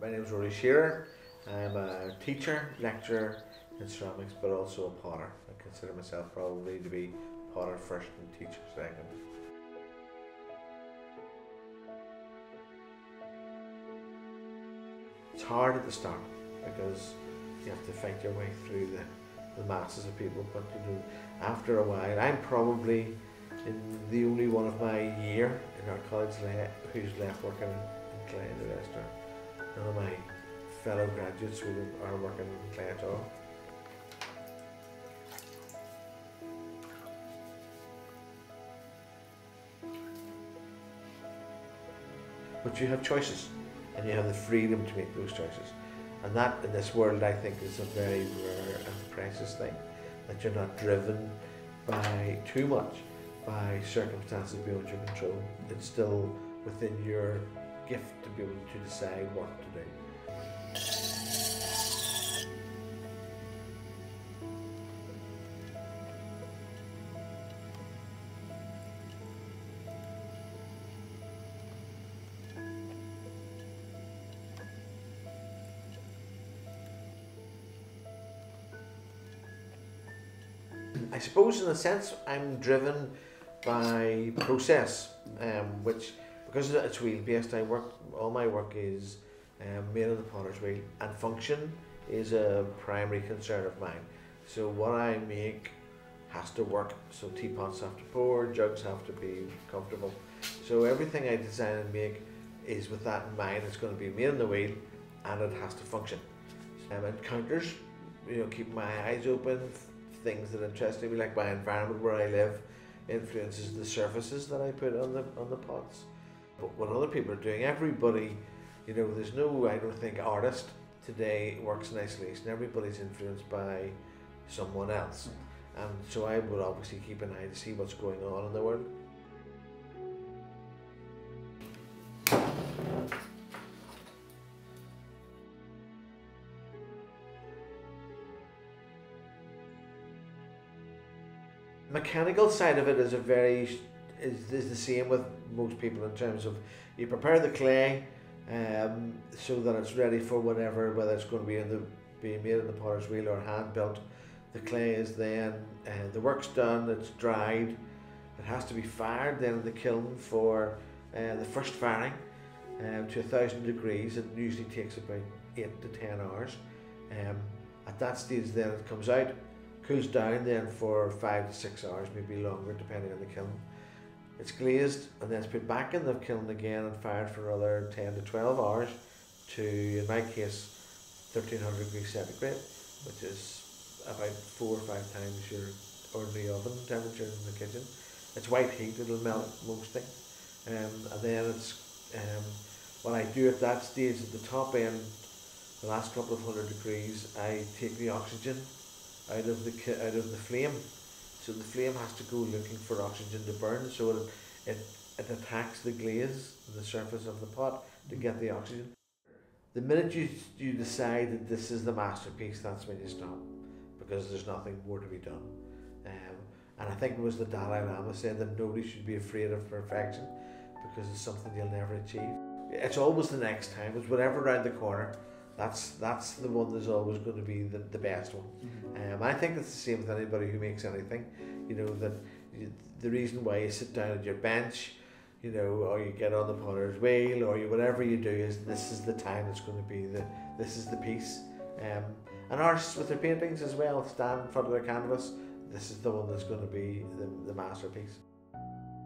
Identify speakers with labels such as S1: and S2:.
S1: My name is Rory Shearer. I'm a teacher, lecturer in ceramics, but also a potter. I consider myself probably to be potter first and teacher second. It's hard at the start because you have to fight your way through the masses of people, but after a while, I'm probably the only one of my year in our college who's left working in clay. The rest are none of my fellow graduates who are working in clay at all. But you have choices, and you have the freedom to make those choices. And that, in this world, I think is a very rare and precious thing, that you're not driven by too much by circumstances beyond your control. It's still within your gift to be able to decide what to do. I suppose in a sense I'm driven by process, which, because it's wheel based, all my work is made on the potter's wheel, and function is a primary concern of mine. So what I make has to work, so teapots have to pour, jugs have to be comfortable. So everything I design and make is with that in mind. It's going to be made on the wheel and it has to function. Encounters, keep my eyes open. Things that interest me, like my environment where I live, influences the surfaces that I put on the pots. But what other people are doing, everybody, there's no, I don't think, artist today works in isolation. Everybody's influenced by someone else, and so I would obviously keep an eye to see what's going on in the world. Mechanical side of it is is the same with most people, in terms of you prepare the clay so that it's ready for whenever, whether it's going to be being made in the potter's wheel or hand built. The clay is then the work's done, it's dried, it has to be fired then in the kiln for the first firing to 1,000 degrees. It usually takes about 8 to 10 hours. At that stage then it comes out, cools down then for 5 to 6 hours, maybe longer depending on the kiln. It's glazed and then it's put back in the kiln again and fired for another 10 to 12 hours to, in my case, 1300 degrees centigrade, which is about 4 or 5 times your ordinary oven temperature in the kitchen. It's white heat, it'll melt most things. And then it's, what I do at that stage, at the top end, the last couple of 100 degrees, I take the oxygen out of the flame. So the flame has to go looking for oxygen to burn, so it attacks the glaze, the surface of the pot, to get the oxygen. The minute you decide that this is the masterpiece, that's when you stop, because there's nothing more to be done. And I think it was the Dalai Lama said that nobody should be afraid of perfection, because it's something you'll never achieve. It's always the next time. It's whatever around the corner. That's the one that's always going to be the best one. I think it's the same with anybody who makes anything. That the reason why you sit down at your bench, or you get on the potter's wheel, or whatever you do, is this is the time that's going to be this is the piece. And artists with their paintings as well stand in front of their canvas. This is the one that's going to be the masterpiece.